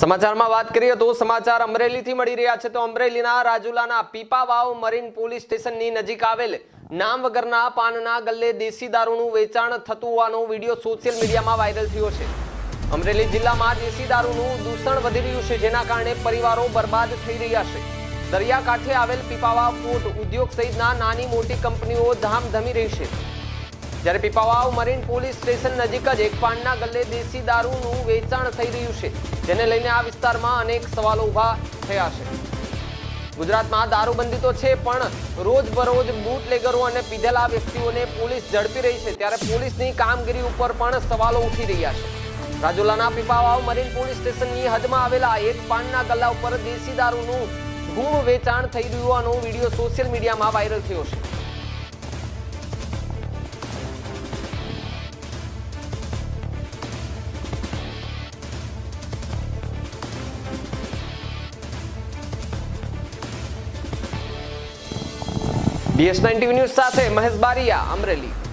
સમાચારમાં વાત કરીએ તો સમાચાર અમરેલીથી મળી રહ્યા છે તો અમરેલીના રાજુલાના પીપાવાવ મરીન પોલીસ સ્ટેશનની નજીક આવેલ નામ વગરના પાનના ગલ્લે દેશી દારૂનું વેચાણ થતું હોવાનો વિડીયો સોશિયલ મીડિયામાં વાયરલ થયો છે। અમરેલી જિલ્લામાં દેશી દારૂનું દૂષણ વધી રહ્યું છે, જેના કારણે પરિવારો બરબાદ થઈ રહ્યા છે। દરિયાકાંઠે આવેલ પીપાવાવ પોર્ટ ઉદ્યોગ સહિતના નાની મોટી કંપનીઓ ધામધમી રહી છે, જ્યારે પીપાવાવ મરીન પોલીસ સ્ટેશન નજીક જ એક પાનના ગલ્લે દેશી દારૂનું વેચાણ થઈ રહ્યું છે, જેને લઈને આ વિસ્તારમાં અનેક સવાલો ઊભા થયા છે। ગુજરાતમાં દારૂબંધી તો છે, પણ રોજબરોજ બૂટલેગરો અને પીધેલા વ્યક્તિઓને પોલીસ ઝડપી રહી છે, ત્યારે પોલીસની કામગીરી ઉપર પણ સવાલો ઉઠી રહ્યા છે। રાજુલાના પીપાવાવ મરીન પોલીસ સ્ટેશનની હદમાં આવેલા એક પાનના ગલ્લા ઉપર દેશી દારૂનું ધૂમ વેચાણ થઈ રહ્યું હોવાનો વિડીયો સોશિયલ મીડિયામાં વાયરલ થયો છે। DS9 ટીવી ન્યૂઝ સાથે મહેશ બારિયા, અમરેલી।